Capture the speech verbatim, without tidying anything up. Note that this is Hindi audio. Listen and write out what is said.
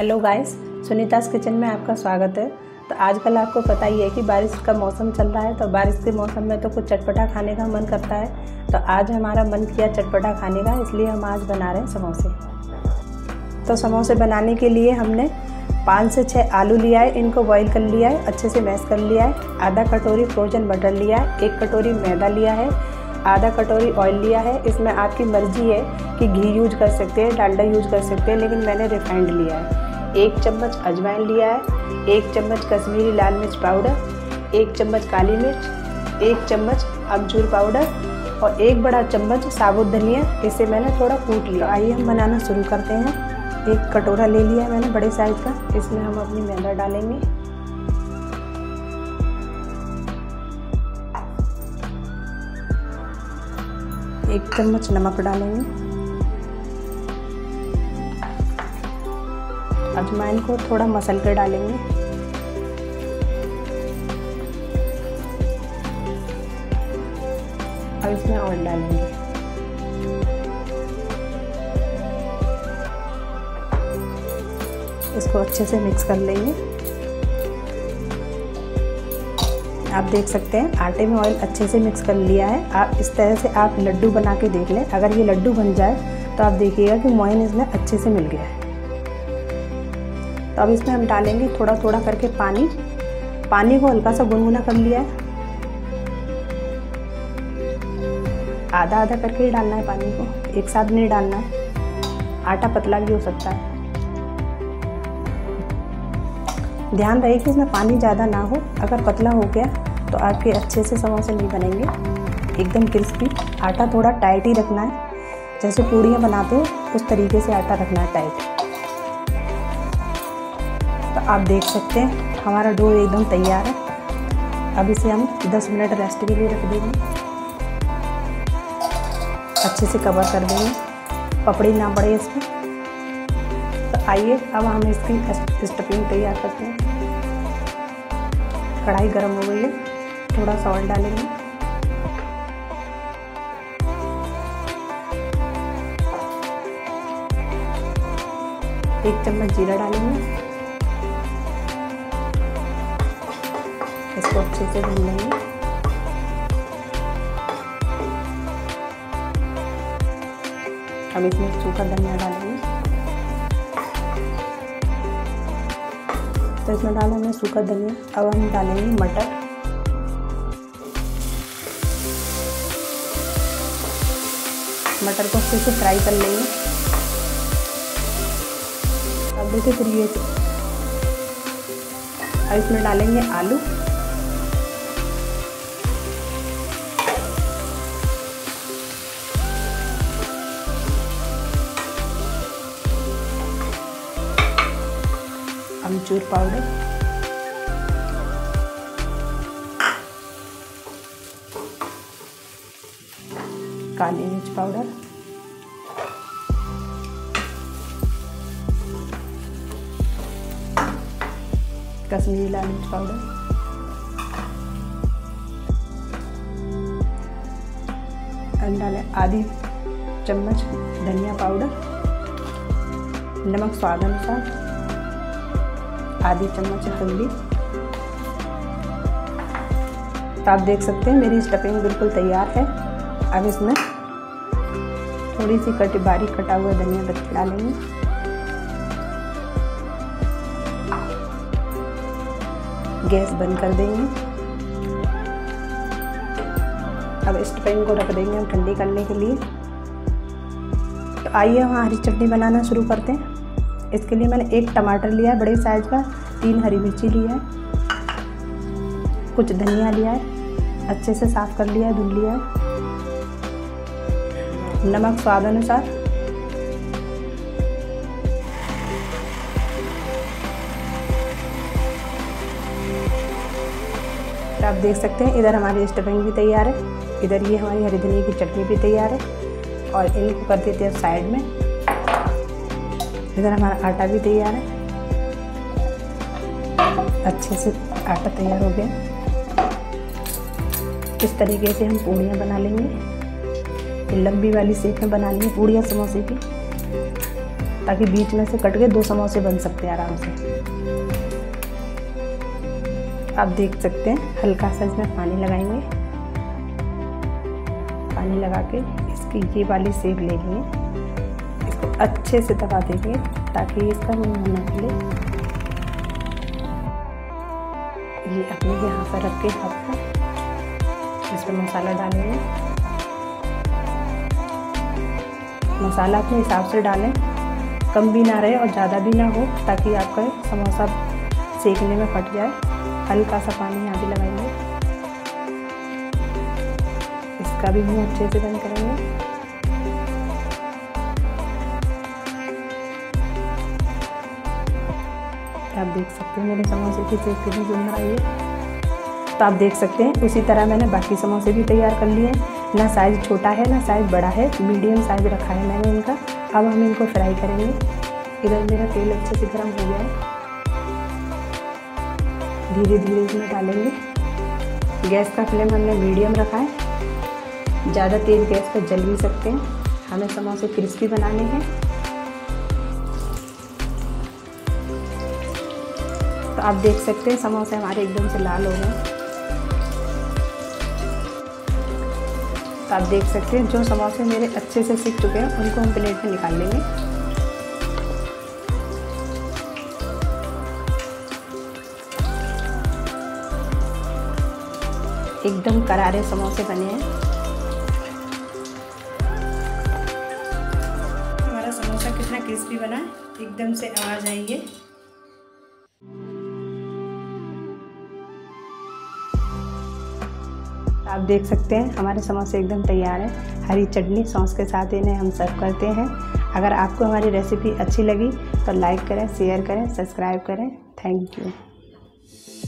हेलो गाइस, सुनीता's किचन में आपका स्वागत है। तो आजकल आपको पता ही है कि बारिश का मौसम चल रहा है, तो बारिश के मौसम में तो कुछ चटपटा खाने का मन करता है। तो आज हमारा मन किया चटपटा खाने का, इसलिए हम आज बना रहे हैं समोसे। तो समोसे बनाने के लिए हमने पाँच से छः आलू लिया है, इनको बॉईल कर लिया है, अच्छे से मैश कर लिया है। आधा कटोरी फ्रोजन बटर लिया है, एक कटोरी मैदा लिया है, आधा कटोरी ऑयल लिया है। इसमें आपकी मर्जी है कि घी यूज कर सकते हैं, डालडा यूज कर सकते हैं, लेकिन मैंने रिफाइंड लिया है। एक चम्मच अजवाइन लिया है, एक चम्मच कश्मीरी लाल मिर्च पाउडर, एक चम्मच काली मिर्च, एक चम्मच अमचूर पाउडर और एक बड़ा चम्मच साबुत धनिया। इसे मैंने थोड़ा कूट लिया। आइए हम बनाना शुरू करते हैं। एक कटोरा ले लिया है मैंने बड़े साइज का, इसमें हम अपनी मैदा डालेंगे। एक चम्मच नमक डालेंगे। अजवाइन को थोड़ा मसल कर डालेंगे। अब इसमें ऑयल डालेंगे। इसको अच्छे से मिक्स कर लेंगे। आप देख सकते हैं आटे में ऑयल अच्छे से मिक्स कर लिया है। आप इस तरह से आप लड्डू बना के देख लें। अगर ये लड्डू बन जाए तो आप देखिएगा कि मोयन इसमें अच्छे से मिल गया है। तो अब इसमें हम डालेंगे थोड़ा थोड़ा करके पानी। पानी को हल्का सा गुनगुना कर लिया है। आधा आधा करके ही डालना है पानी को, एक साथ नहीं डालना है। आटा पतला भी हो सकता है। ध्यान रहे कि इसमें पानी ज़्यादा ना हो। अगर पतला हो गया तो आपके अच्छे से समोसे नहीं बनेंगे एकदम क्रिस्पी। आटा थोड़ा टाइट ही रखना है, जैसे पूड़ियाँ बनाते हो उस तरीके से आटा रखना है टाइट। तो आप देख सकते हैं हमारा डो एकदम तैयार है। अब इसे हम दस मिनट रेस्ट के लिए रख देंगे। अच्छे से कवर कर देंगे, पपड़ी ना पड़े इसमें। तो आइए अब हम इसकी स्टफिंग तैयार करते हैं। कढ़ाई गर्म हो गई है, थोड़ा सा ऑयल डालेंगे। एक चम्मच जीरा डालेंगे। इसको अच्छे से भून लेंगे। अब इसमें सूखा धनिया डालेंगे। तो इसमें डाला हमने सूखा धनिया। अब हम डालेंगे मटर। मटर को अच्छे से फ्राई कर लेंगे। अब देखिए फिर ये अब इसमें डालेंगे आलू। अमचूर पाउडर, काली मिर्च पाउडर, कश्मीरी लाल मिर्च पाउडर, डालें आधी चम्मच धनिया पाउडर, नमक स्वाद अनुसार, आधी चम्मच हल्दी। तो आप देख सकते हैं मेरी स्टफिंग बिल्कुल तैयार है। अब इसमें थोड़ी सी कटी बारीक कटा हुआ धनिया पत्ता डालेंगे। गैस बंद कर देंगे। अब स्टफिंग को रख देंगे हम ठंडी करने के लिए। तो आइए हम हरी चटनी बनाना शुरू करते हैं। इसके लिए मैंने एक टमाटर लिया है बड़े साइज का, तीन हरी मिर्ची लिया है, कुछ धनिया लिया है, अच्छे से साफ कर लिया है, धुल लिया है, नमक स्वाद अनुसार, तो आप देख सकते हैं इधर हमारी स्टफिंग भी तैयार है, इधर ये हमारी हरी धनिया की चटनी भी तैयार है। और इनको कर देते हैं साइड में। इधर हमारा आटा भी तैयार है, अच्छे से आटा तैयार हो गया। इस तरीके से हम पूड़ियाँ बना लेंगे। लंबी वाली शेप में बनानी है पूड़ियाँ समोसे की। ताकि बीच में से कट के दो समोसे बन सकते हैं आराम से। आप देख सकते हैं हल्का सा इसमें पानी लगाएंगे। पानी लगा के इसकी ये वाली शेप ले लिए, इसको अच्छे से दबा देंगे ताकि इसका मुंह ना खुले। ये अपने यहाँ पर रख के हाथ को इसमें मसाला डालेंगे। मसाला अपने हिसाब से डालें, कम भी ना रहे और ज़्यादा भी ना हो, ताकि आपका समोसा सेकने में फट जाए। हल्का सा पानी यहाँ भी लगाएंगे। इसका भी मुंह अच्छे से बंद करेंगे। आप देख सकते हैं मेरे समोसे की शेप कितनी सुंदर आई है। तो आप देख सकते हैं उसी तरह मैंने बाकी समोसे भी तैयार कर लिए। ना साइज़ छोटा है ना साइज़ बड़ा है, मीडियम साइज़ रखा है मैंने इनका। अब हम इनको फ्राई करेंगे। इधर मेरा तेल अच्छे से गर्म हो गया है। धीरे धीरे इसमें डालेंगे। गैस का फ्लेम हमने मीडियम रखा है, ज़्यादा तेज गैस पर जल भी सकते हैं। हमें समोसे क्रिस्पी बनाने हैं। तो आप देख सकते हैं समोसे हमारे एकदम से लाल हो गए। तो आप देख सकते हैं जो समोसे मेरे अच्छे से सिक चुके हैं उनको हम प्लेट में निकाल लेंगे। एकदम करारे समोसे बने हैं। हमारा समोसा कितना क्रिस्पी बना है, एकदम से आवाज आई है। आप देख सकते हैं हमारे समोसे एकदम तैयार हैं। हरी चटनी सॉस के साथ इन्हें हम सर्व करते हैं। अगर आपको हमारी रेसिपी अच्छी लगी तो लाइक करें, शेयर करें, सब्सक्राइब करें। Thank you.